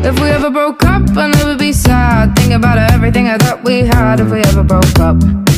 If we ever broke up, I'd never be sad. Think about everything I thought we had if we ever broke up.